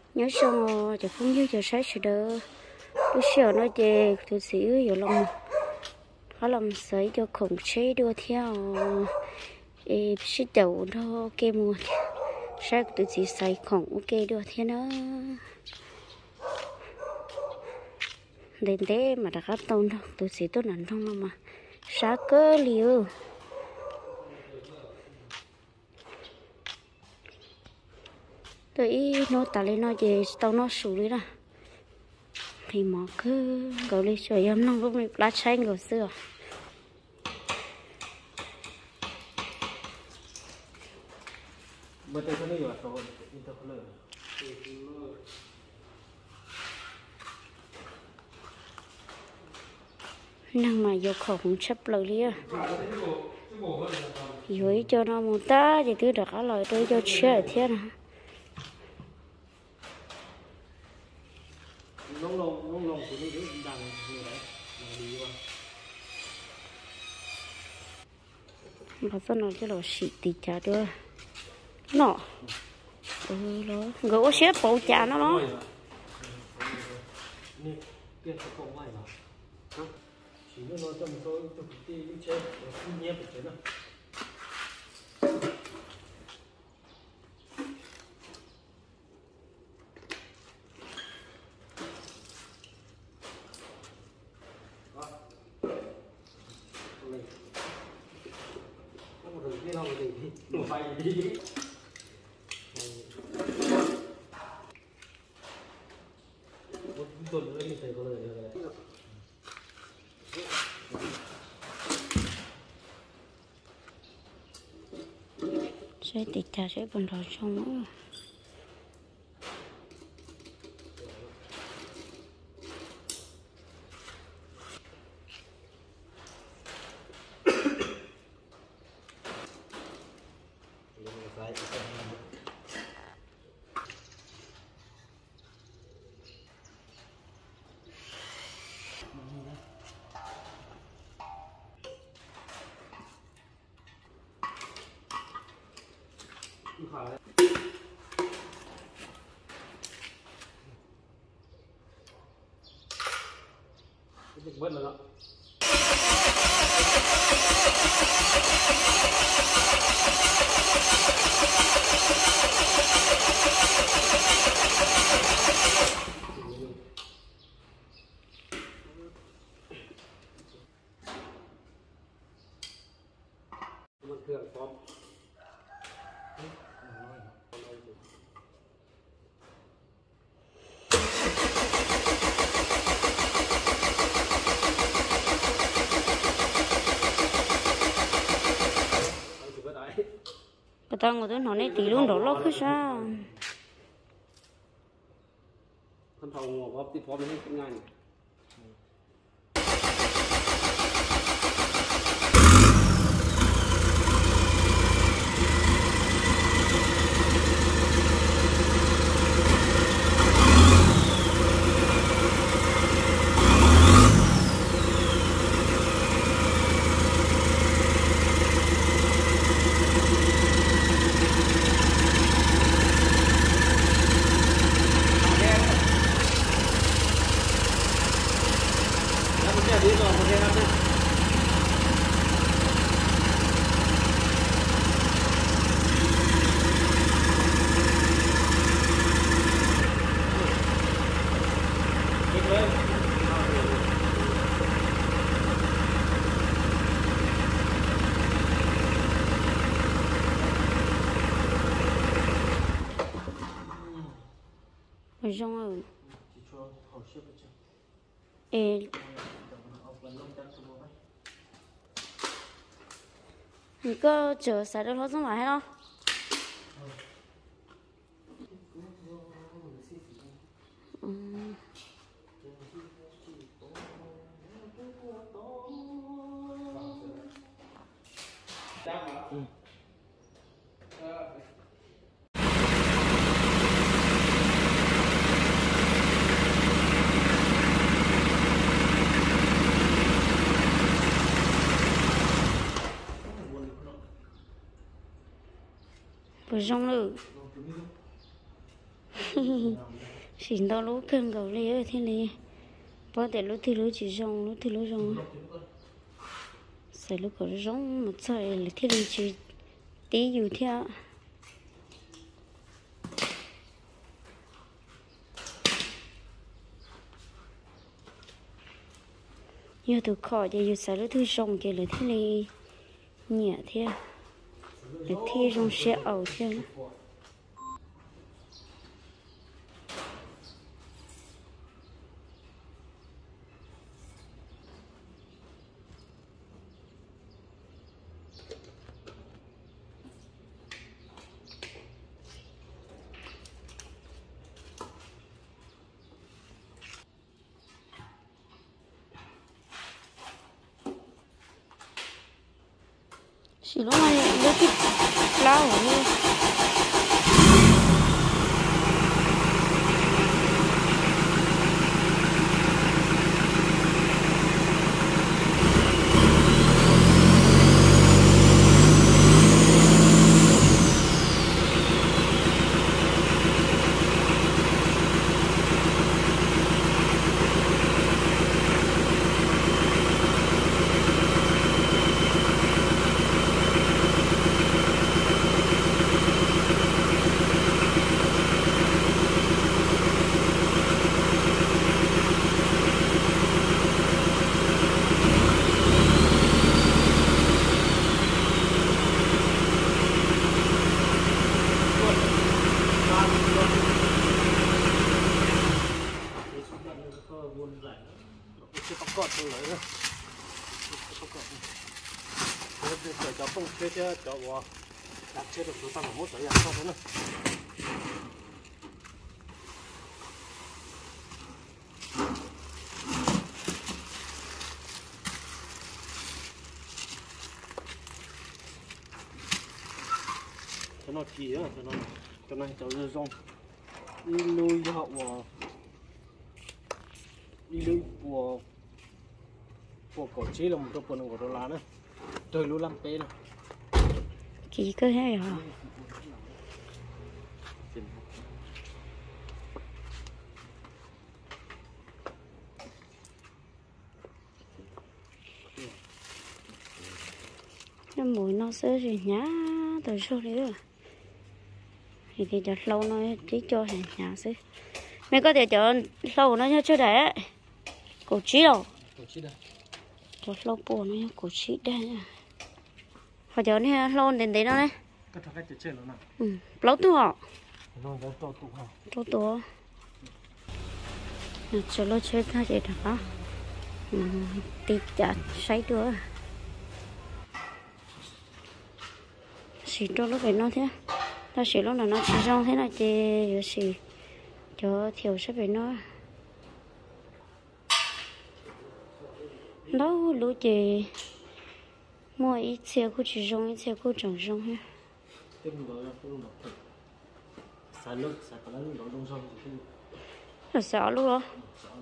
nhớ xong rồi thì không nhớ giờ sáng sẽ đỡ lúc chiều nói về tôi sẽ ở lòng họ làm sấy cho khổng chế đua theo sĩ đầu đó kê mua sáng tôi chỉ xài khổng ok đua theo nó đến thế mà đã gấp tông đâu tôi sẽ tốt nặng không đâu mà sáng cơ liều tôi nó tạo lên nó về tao nó xử lý ra thì mà cứ gọi đi chơi em nó cũng lá chanh của xưa năng mà vô khẩu cũng chấp lời đi à dưới cho nó một ta thì cứ được lời tôi cho chơi thế nào mà sao nó cho nó xịt thì chả được nó nó gỗ xếp bộ chả nó chỉ nó trong tôi đi chơi không nhé phải nó sẽ tịt trà sẽ bẩn rồi xong nữa vẫn là đó tao ngồi tôi nói này tí luôn đó lo cứ sao con thầu ngồi góp tiếp góp lên cái ngay rong rồi ê你个这晒的老怎么还了？嗯。不扔了。 xin tao lúc cơn cầu đi ở thế này có thể lúc thì lúc chỉ rong lúc thì lúc rong sẽ lúc có rong một sợi là thế này chỉ tí dù theo như từ khỏi thì dù sẽ lúc thứ rong thì là thế này nhẹ thế là thế rong sẽ ẩu theo chỉ lúc này nó thích lao ở đây cho không chơi cho vợ đặt chơi được số tăng một số dạng sao thế này cho nó chỉ á cho nó cho rơi rong đi lui cho họ đi lui của cổ chế là một trong quần của đồ lá nữa trời luôn làm tê này kỳ cơ hay hả cái mùi nó sớ gì nhá từ sau đấy rồi thì cho lâu nó chỉ cho hàng nhà xí mày có thể cho lâu nó cho đấy cổ trí đâu cho lâu bùa nó cổ trí đây họ cho nó lâu đến đấy nó đấy cái thằng cái chơi nó ừ lâu tu họ nó to tụ ha to to cho lâu chơi thay vậy đó tịt chặt say nữa xịt cho nó phải nó thế ta xịt lúc nào nó chỉ rong thế này thì xịt cho thiểu sẽ phải nó đâu lúa chị mua ít xe cũng chỉ rong ít xe cũng chẳng rong ha là sợ luôn đó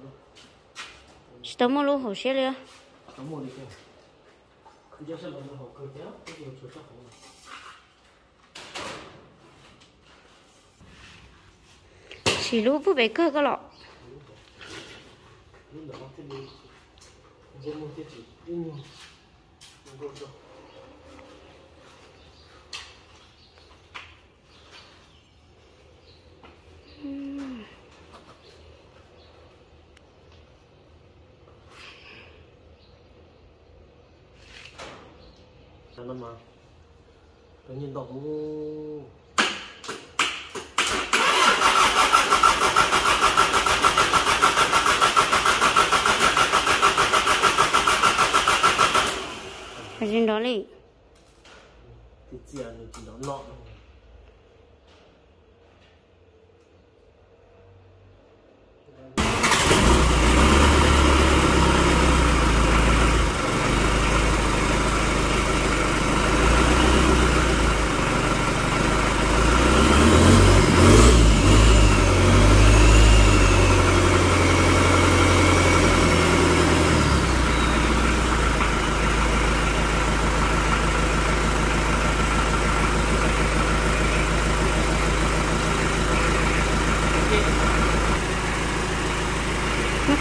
tao mua luôn hồ xe liền chỉ lúc bố bé cơ cái lọ nó mà tự nhiên đọc phải trên đó đi thì chỉ nó nọ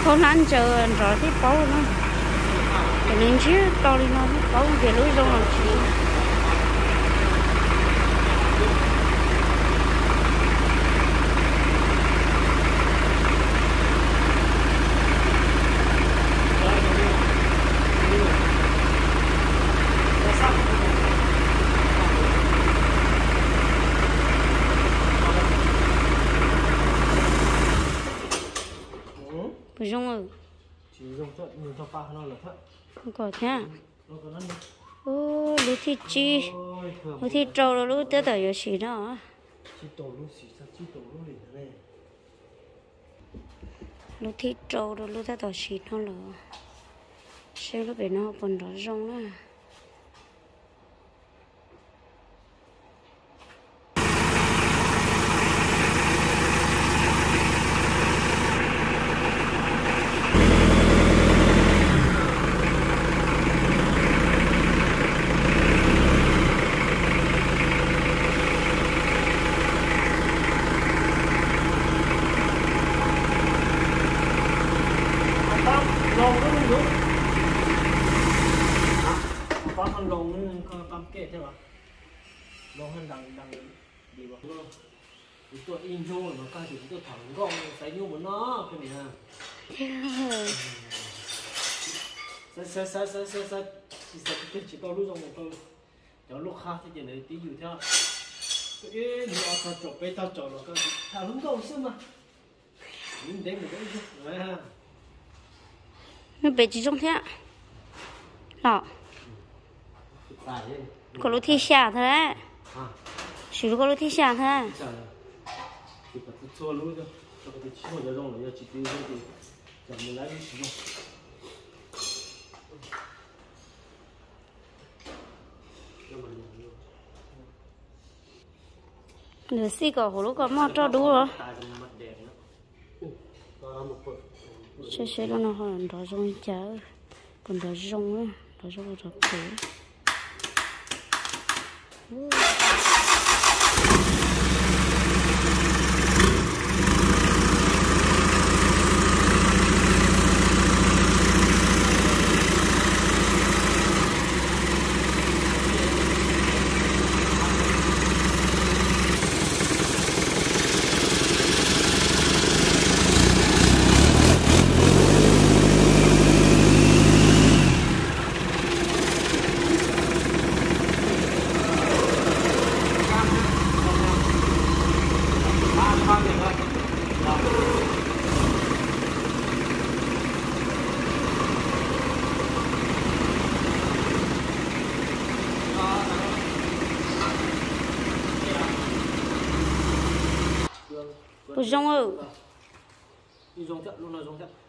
không ăn chờ rồi thì bao nó cái nên chứ tao đi nó bao cái lối rong làm gì bây giờ rồi chỉ dùng cho pha nó là thật không có thế à nó có nó ô lúc thì chi lúc thì trâu rồi lúc tới tới giờ xí đó chỉ tổ lúc xí sao chỉ tổ lúc gì này lúc thì trâu rồi lúc tới tới xí nó là xem lúc bên nó còn đó rong á con lồng nó con kệ thế mà lồng hơn đằng đi vào nó tôi in vô nó ca thì tôi thẳng gọn sấy vô của nó cái này ha sai chỉ tao lúc trong một tôi cho lúc khác thì này tí dụ theo cái nhiều tao chọn bây tao chọn nó cái thằng hứng cầu xưa mà mình đến được đấy ha nó bé chỉ trong thế ạ đó có lúc thì xả thôi đấy chỉ có lúc thì xả thôi thì phải cho luôn cho cái chỉ một giờ rong là chỉ tiêu thì chẳng mình lấy cái gì nửa xí có hồ lúc có mò cho đủ rồi sẽ nó hơn đó rong chả còn đó rong á đó rong rất dễ Ôi rong ơi đi rong chậm luôn là rong chậm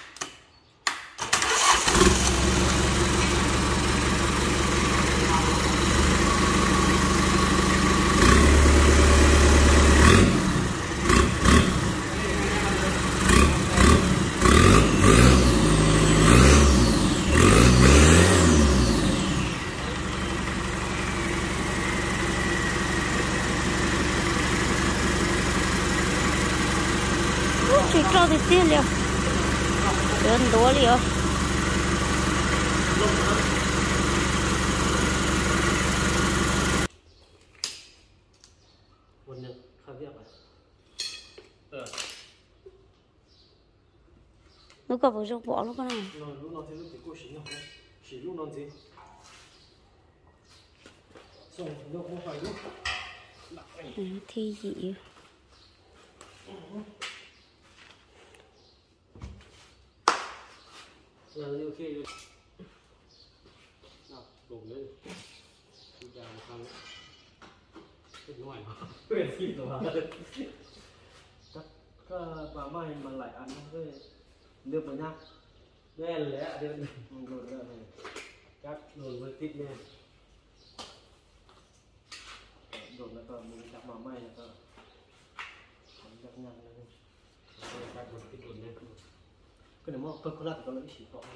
chỉ cho thì tiền liệu đơn đố liệu nó có vào trong vỏ nó có nào lúc nó thì lúc thì cô chỉ lúc nó gì xong nó không phải lúc thì gì nhiều khi nào đổ lên đi ra một thằng cái ngoài mà quên gì rồi chắc bà mai mà lại ăn cái nước vào nhá đen lẽ đen rồi ra này chắc rồi với tít lên rồi nó còn mình chắc bà mai là có chắc nhăn lên chắc rồi tít lên cái này mà tôi có lát có lấy chỉ có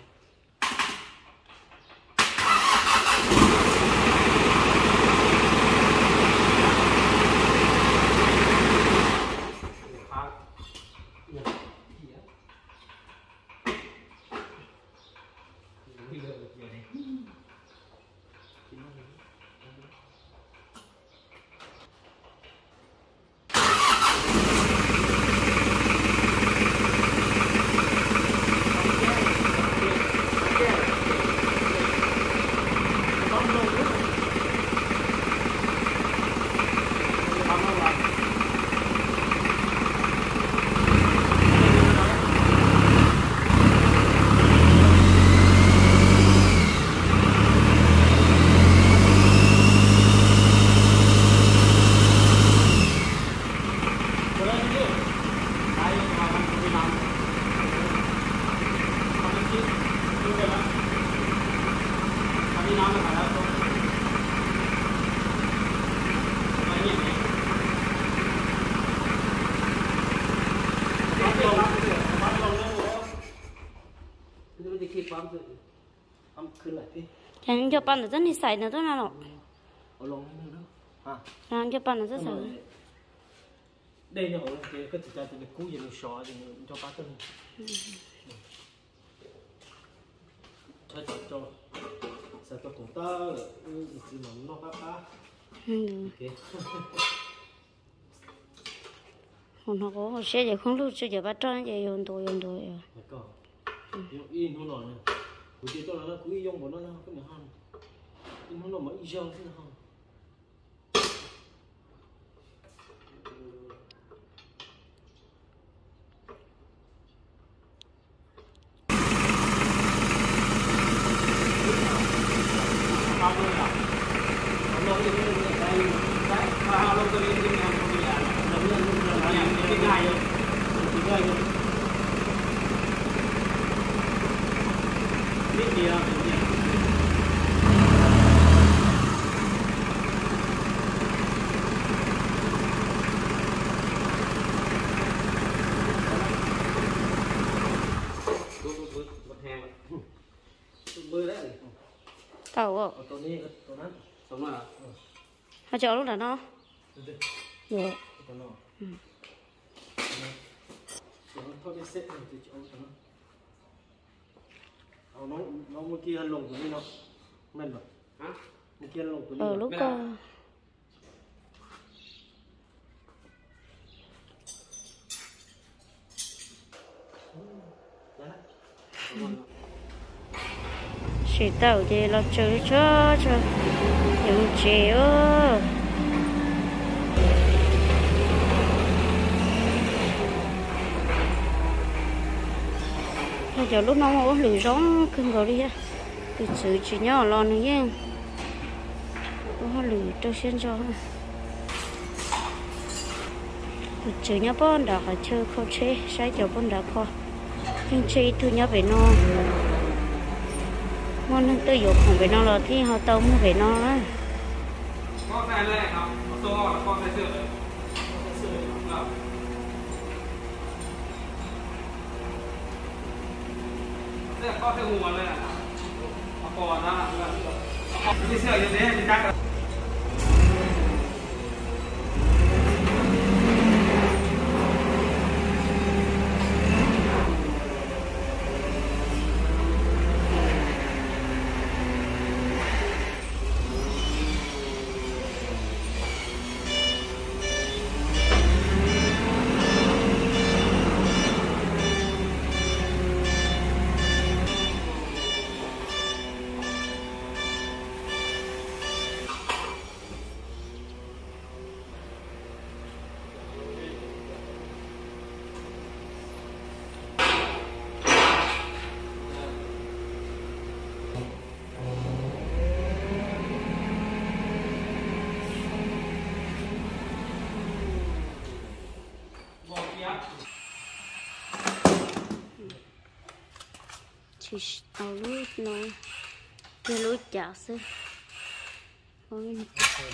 bám rồi bámขึ้นlại đi chẳng cho bạn là rất đi xài nữa thôi nào ở lòng nữa ha chẳng cho bạn là rất xài đây là ở cái thực ra thì cú gì nó sò thì cho bác tân cho sẽ cho cũng ta chỉ nó bác bác ok nó có xe giờ không lúc xe giờ bắt tròn giờ yồn đồ rồi có in nó nói cú chỉ cho nó cú dùng của nó cái này han in nó mà in dầu thế nào tàu à họ cho lúc là nó dạ nó một kia lồng của nó men rồi hả một kia lồng của nó lúc có chỉ tàu thì nó chơi cho những chiều bây giờ lúc nó có lửa gió cưng rồi đi ha từ từ chỉ nhỏ lon nữa nhé có lửa cho xin cho từ từ nhá bọn đã phải chơi khó chế sai cho bọn đã khó nhưng chơi thu nhá về nó món tôi dục không về nó là thì họ tôm về nó đó có cái này không to có cái sữa có cái nguồn này có đó cái sữa như thế thì chắc chỉ ao lúa nó cái lúa chả xí ôi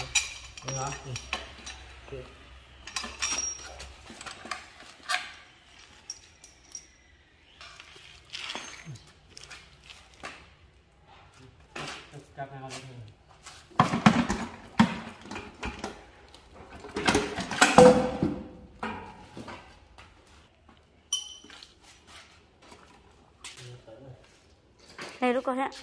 đây lúc con ạ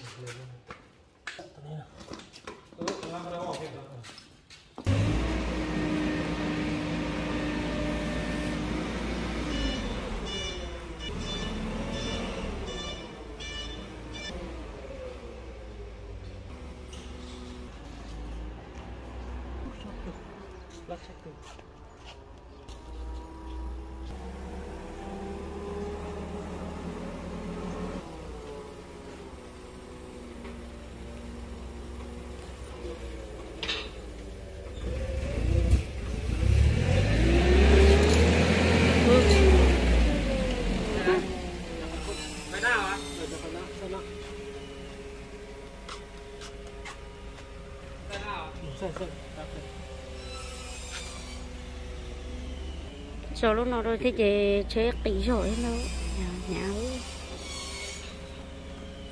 Rồi lúc nào rồi thì chị chơi kỹ rồi đâu nháo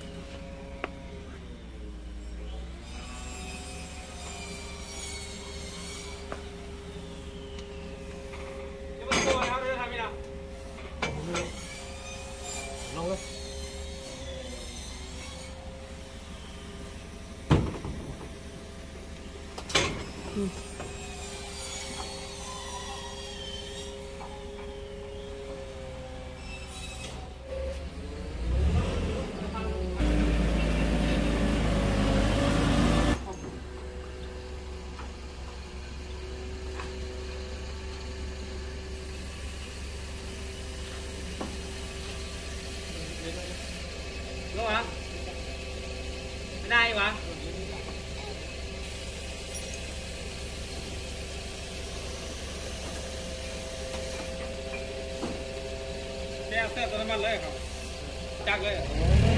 Đúng hả? Bên đây mà. Đeo xe tôi nó mang lấy không? Chắc lấy.